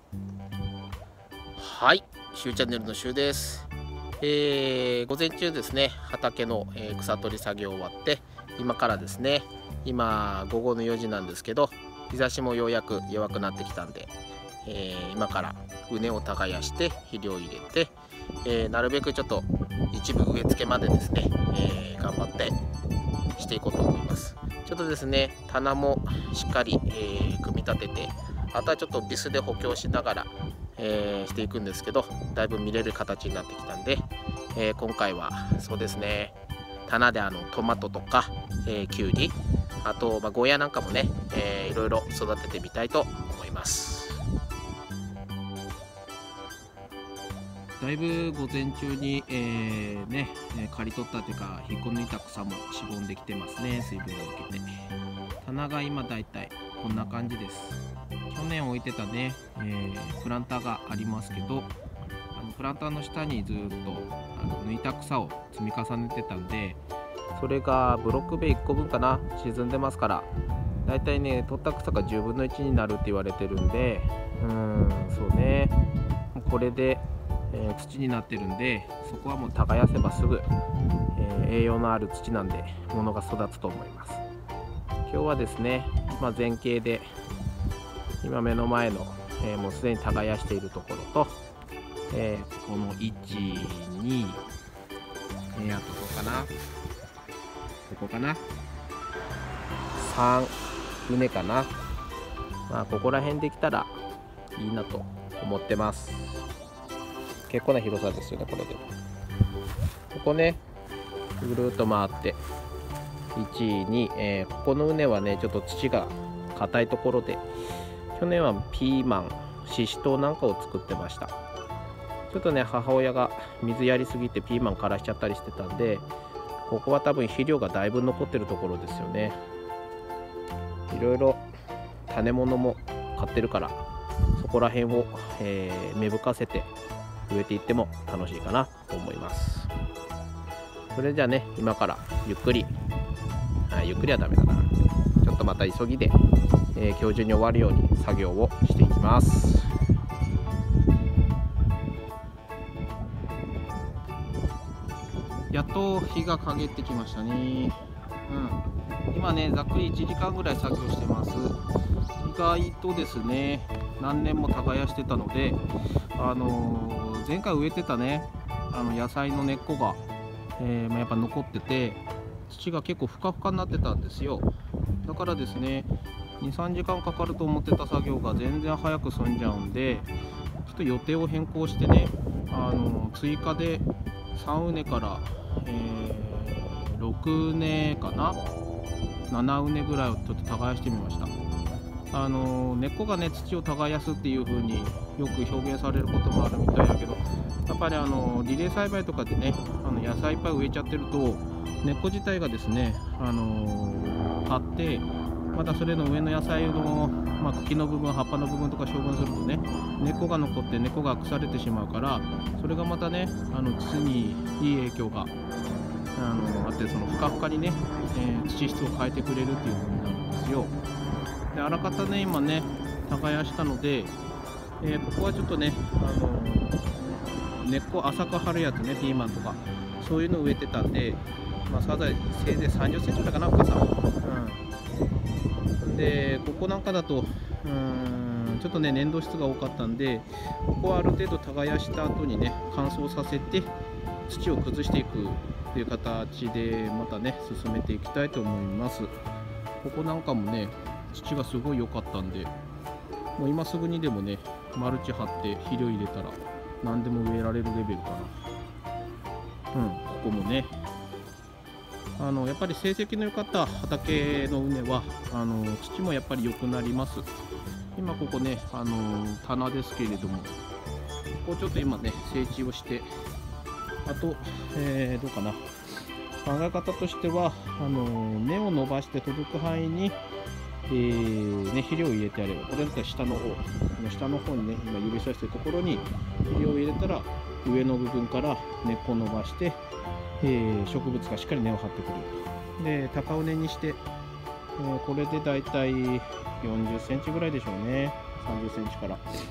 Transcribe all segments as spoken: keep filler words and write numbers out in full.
はい、しゅうチャンネルのしゅうです。えー、午前中ですね、畑の、えー草取り作業終わって、今からですね、今午後のよじなんですけど、日差しもようやく弱くなってきたんで、えー今から畝を耕して肥料を入れて、えーなるべくちょっと一部植え付けまでですね、えー頑張ってしていこうと思います。ちょっとですね、棚もしっかり、えー組み立てて、あとはちょっとビスで補強しながら、えーしていくんですけど、だいぶ見れる形になってきたんで、えー今回はそうですね、棚であのトマトとか、えー、きゅうり、あと、まあ、ゴーヤなんかもね、えーいろいろ育ててみたいと思います。だいぶ午前中に、えーね、えー刈り取ったというか引っこ抜いた草もしぼんできてますね、水分を受けて。棚が今だいたいこんな感じです。去年置いてたね、えープランターがありますけど、あのプランターの下にずっとあの抜いた草を積み重ねてたんで、それがブロック塀いっこぶんかな、沈んでますから、だいたいね取った草がじゅうぶんのいちになるって言われてるんで、うーんそうね、これで、えー土になってるんで、そこはもう耕せばすぐ、えー栄養のある土なんで物が育つと思います。今日はですね、まあ、前傾で今目の前の、えーもうすでに耕しているところと、えーこのいち、に、えーあとどうかな、ここかな、さん畝かな、まあここら辺できたらいいなと思ってます。結構な広さですよね、これで。ここね、ぐるっと回っていち、に、えーここの畝はねちょっと土が硬いところで、去年はピーマン、ししとうなんかを作ってました。ちょっとね母親が水やりすぎてピーマン枯らしちゃったりしてたんで、ここは多分肥料がだいぶ残ってるところですよね。いろいろ種物も買ってるから、そこら辺を、えー芽吹かせて植えていっても楽しいかなと思います。それじゃあね、今からゆっくり、あゆっくりはダメだな、ちょっとまた急ぎで、えー今日中に終わるように作業をしていきます。やっと日が陰ってきましたね。うん、今ねざっくりいちじかんぐらい作業してます。意外とですね、何年も耕してたので、あのー前回植えてたねあの野菜の根っこが、えーまあやっぱ残ってて、土が結構ふかふかになってたんですよ。だからですね、に、さんじかんかかると思ってた作業が全然早く済んじゃうんで、ちょっと予定を変更してね、あの追加でさん畝から、えーろく畝かな、なな畝ぐらいをちょっと耕してみました。あの根っこがね土を耕すっていう風によく表現されることもあるみたいだけど、やっぱりあのリレー栽培とかでね、あの野菜いっぱい植えちゃってると根っこ自体がですね、あの張って、またそれの上の野菜の、まあ、茎の部分、葉っぱの部分とか処分するとね、根っこが残って根っこが腐れてしまうから、それがまたねあの土にいい影響があのあって、そのふかふかにね、えー土質を変えてくれるっていう風になるんですよ。で、あらかたね今ね耕したので、えーここはちょっとね、あの根っこ浅く張るやつね、ピーマンとかそういうの植えてたんで、まあ、サザエせいぜいさんじゅっセンチぐらいかな、深さ。うん、でここなんかだとうーんちょっとね粘土質が多かったんで、ここはある程度耕した後にね乾燥させて土を崩していくっていう形でまたね進めていきたいと思います。ここなんかもね土がすごい良かったんで、もう今すぐにでもねマルチ張って肥料入れたら何でも植えられるレベルかな。うん、ここもね、あのやっぱり成績の良かった畑の畝はあの土もやっぱり良くなります。今ここね、あの棚ですけれども、ここちょっと今ね整地をして、あと、えーどうかな、考え方としてはあの根を伸ばして届く範囲に、えーね、肥料を入れてやれば、これだったら下の方、この下の方にね今指さしてるところに肥料を入れたら、上の部分から根っこを伸ばして、えー植物がしっかり根を張ってくれる。で高畝にして、えーこれでだいたいよんじゅっセンチぐらいでしょうね、さんじゅっセンチから。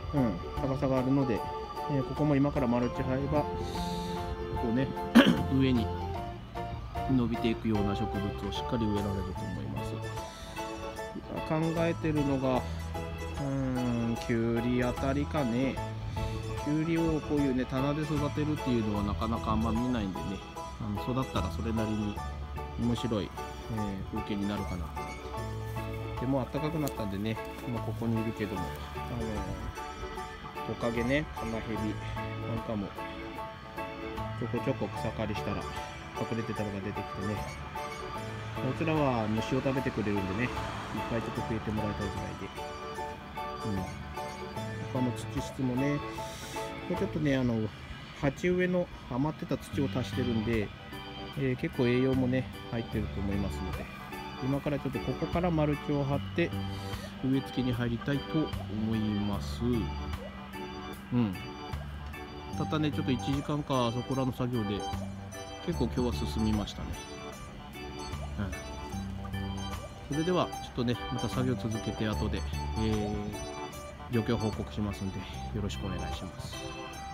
うん、高さがあるので、えー、ここも今からマルチ張ればこうね上に伸びていくような植物をしっかり植えられると思います。今考えてるのがうーんきゅうりあたりかね。きゅうりをこういうね棚で育てるっていうのはなかなかあんま見ないんでね、あの育ったらそれなりに面白い、えー、風景になるかな。でも暖かくなったんでね、今ここにいるけども、あのトカゲね、カナヘビなんかもちょこちょこ草刈りしたら隠れてたのが出てきてね、こちらは虫を食べてくれるんでね、いっぱいちょっと増えてもらいたいぐらいで、うん、他の土質もね、これちょっとね、あの鉢植えの余ってた土を足してるんで、えー、結構栄養もね入ってると思いますので、今からちょっとここからマルチを張って植え付けに入りたいと思います。うん。たったね、ちょっといちじかんかそこらの作業で結構今日は進みましたね。うん。それではちょっとね、また作業続けて後で、えー、状況報告しますんでよろしくお願いします。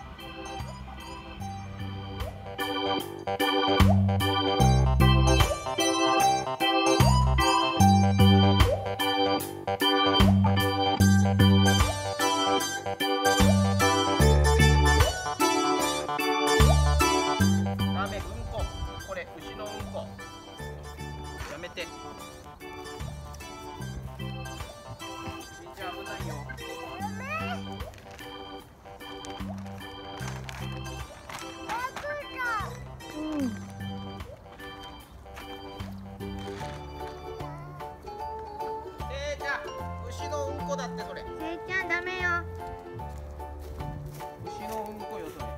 牛のうんこだってそれ。 せいちゃんダメよ。 牛のうんこよそれ。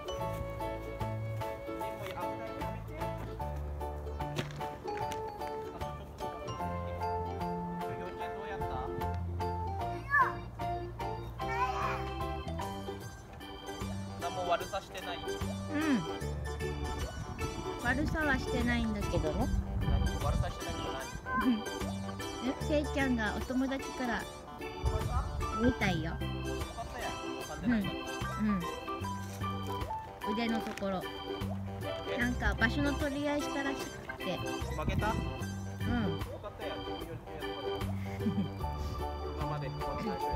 何も悪さしてない。 うん。悪さはしてないんだけどね。 何も悪さしてないけど何？ せいちゃんがお友達から見たいよ。うん、うん、腕のところなんか場所の取り合いしたらしくて負けた？うん。 よかったや。今まで最初やった。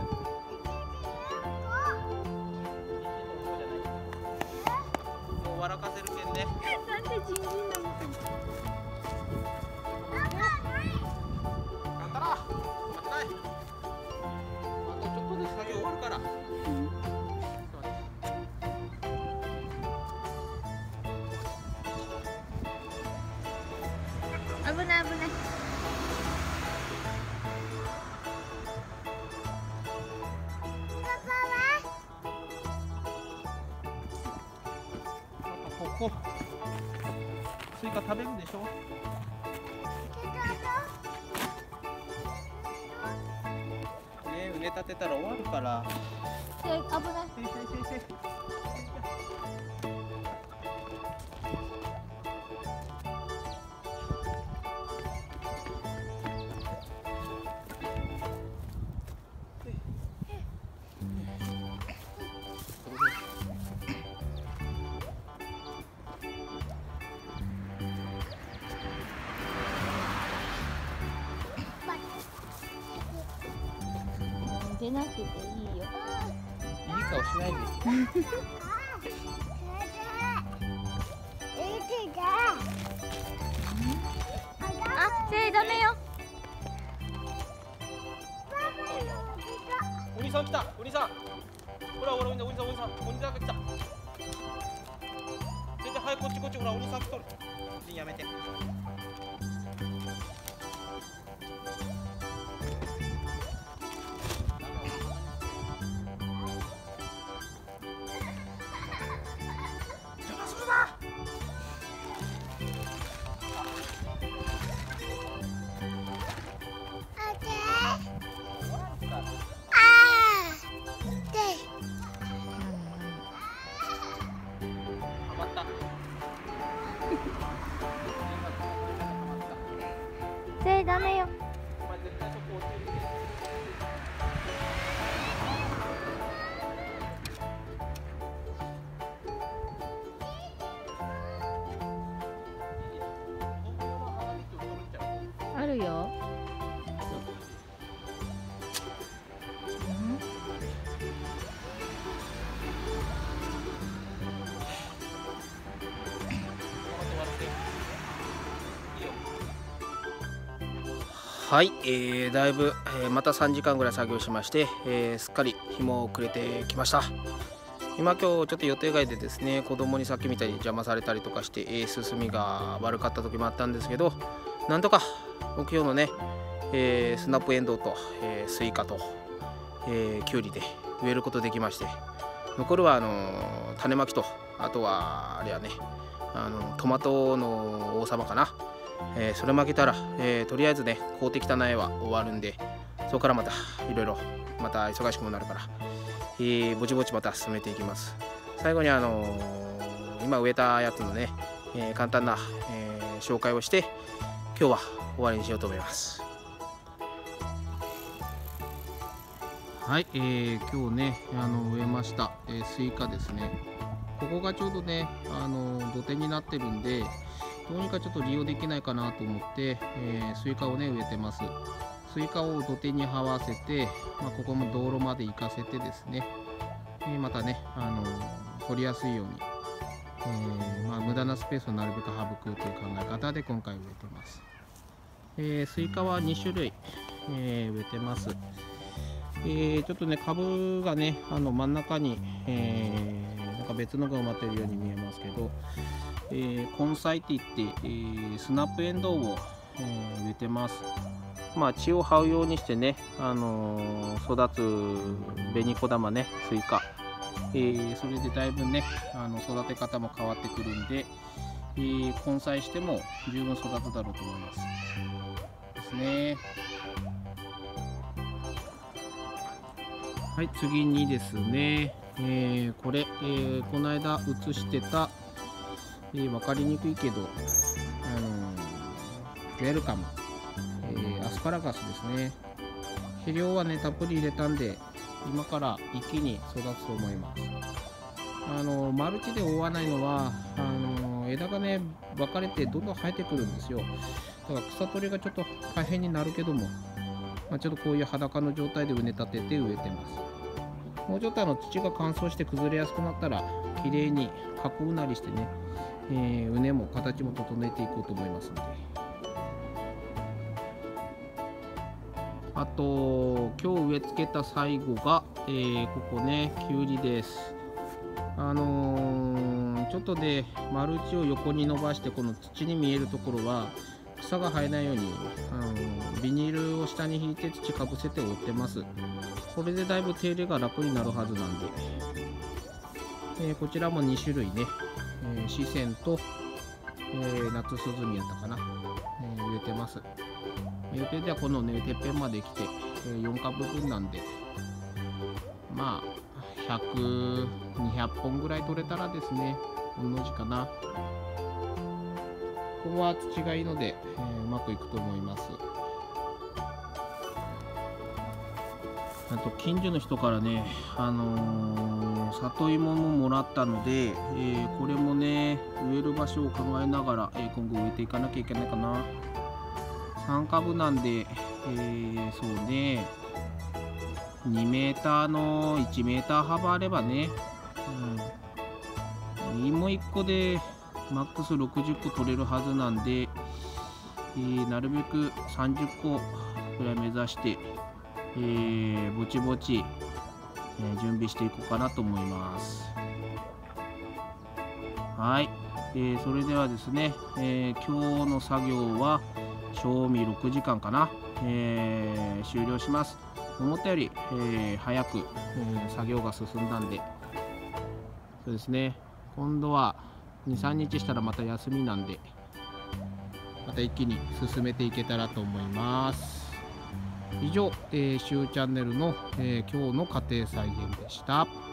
もう笑かせるけんね。 なんでジンジンなの？危ない危ない。 ここスイカ食べるでしょ。ね、埋め立てたら終わるから。 危ない。出なくていいよ。 いい顔しないで。 あ、せいダメよ。 お兄さん来た。お兄さん。ほらほらお兄さんお兄さんお兄さんお兄さんが来た。全然早くこっちこっちほらお兄さん来とる。やめて。 せいダメよ。 るよ。 はい、えー、だいぶ、えー、またさんじかんぐらい作業しまして、えー、すっかり日も暮れてきました。今今日ちょっと予定外でですね、子供にさっきみたいに邪魔されたりとかして、えー、進みが悪かった時もあったんですけど、なんとか目標のね、えー、スナップエンドウと、えー、スイカと、えー、キュウリで植えることできまして、残るはあのー、種まきと、あとはあれやね、あのトマトの王様かな、えー、それ負けたら、えー、とりあえずね買うてきた苗は終わるんで、そこからまたいろいろまた忙しくもなるから、えー、ぼちぼちまた進めていきます。最後にあのー、今植えたやつのね、えー、簡単な、えー、紹介をして今日は終わりにしようと思います。はい、えー、今日ねあの植えました、えー、スイカですね。ここがちょうどねあの土手になってるんで、どうにかちょっと利用できないかなと思って、えー、スイカをね植えてます。スイカを土手に這わせて、まあ、ここも道路まで行かせてですね、えー、またね、あのー、掘りやすいように、えーまあ、無駄なスペースをなるべく省くという考え方で今回植えてます。えー、スイカはにしゅるい、えー、植えてます。えー、ちょっとね株がねあの真ん中に、えー、なんか別のが埋まってるように見えますけど、えー、根菜っていって、えー、スナップエンドウを、えー、植えてます。まあ地を這うようにしてね、あのー、育つ紅小玉ね、スイカ、えー、それでだいぶねあの育て方も変わってくるんで、えー、根菜しても十分育つだろうと思いますですね。はい、次にですね、えー、これ、えー、この間写してた、えー、分かりにくいけど、あのー、ウェルカム、えー、アスパラガスですね。肥料はねたっぷり入れたんで今から一気に育つと思います。あのー、マルチで覆わないのはあのー、枝がね分かれてどんどん生えてくるんですよ。だから草取りがちょっと大変になるけども、まあ、ちょっとこういう裸の状態で畝立てて植えてます。もうちょっとあの土が乾燥して崩れやすくなったらきれいに囲うなりしてね、えー、畝も形も整えていこうと思いますので。あと今日植え付けた最後が、えー、ここねきゅうりです。あのー、ちょっとでマルチを横に伸ばしてこの土に見えるところは草が生えないように、あのー、ビニールを下に引いて土かぶせて覆ってます。これでだいぶ手入れが楽になるはずなんで、えー、こちらもにしゅるいね、えー、四川と、えー、夏スズミやったかな、えー、植えてます。予定ではこのねてっぺんまで来て、えー、よんかぶぶんなんで、まあひゃく、にひゃっぽんぐらい取れたらですね、同じかな。ここは土がいいので、えー、うまくいくと思います。あと近所の人からね、あのー、里芋ももらったので、えー、これもね植える場所を考えながら、えー、今後植えていかなきゃいけないかな。さんかぶなんで、えー、そうねにメーターのいちメーター幅あればね、うん、芋いっこでマックスろくじゅっこ取れるはずなんで、えー、なるべくさんじゅっこぐらい目指して、えー、ぼちぼち、えー、準備していこうかなと思います。はい、えー、それではですね、えー、今日の作業は賞味ろくじかんかな、えー、終了します。思ったより、えー、早く、えー、作業が進んだんで、そうですね、今度はにさんにちしたらまた休みなんで、また一気に進めていけたらと思います。以上、えー、しゅうチャンネルの、えー、今日の家庭菜園でした。